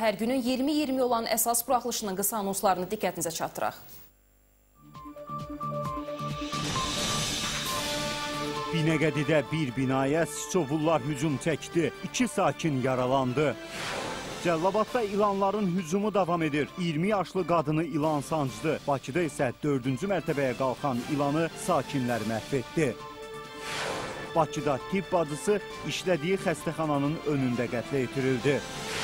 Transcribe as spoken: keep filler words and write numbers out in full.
Hər günün iyirmi iyirmi olan əsas buraxılışının qısa anonslarını diqqətinizə çatdıraq. Binəqədidə bir binaya Siçovullar hücum çəkdi. İki sakin yaralandı. Cəllabadda ilanların hücumu davam edir. iyirmi yaşlı qadını ilan sancdı. Bakıda isə dördüncü mərtəbəyə qalxan ilanı sakinlər məhv etdi. Bakıda tibb bacısı işlədiyi xəstəxananın önündə qətlə yetirildi.